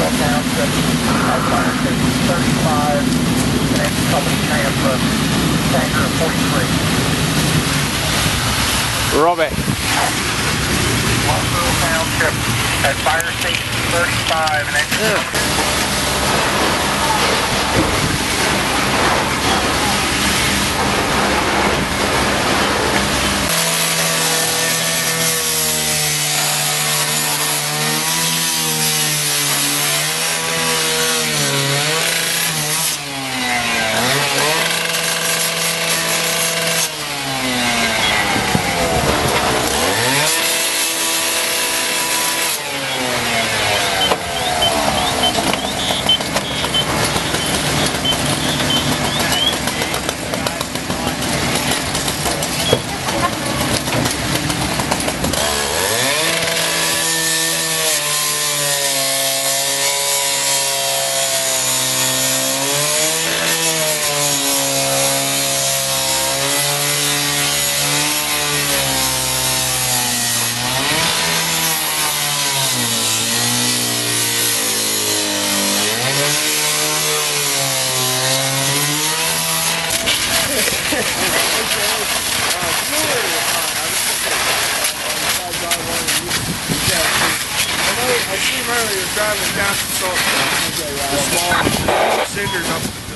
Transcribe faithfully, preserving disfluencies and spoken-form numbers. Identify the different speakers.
Speaker 1: Earl Township at fire station thirty-five, next company transfer, tanker forty-three.
Speaker 2: Robbie.
Speaker 1: West Earl Township at fire station thirty-five, next company.
Speaker 3: I see him earlier driving down some salt, the small cinders up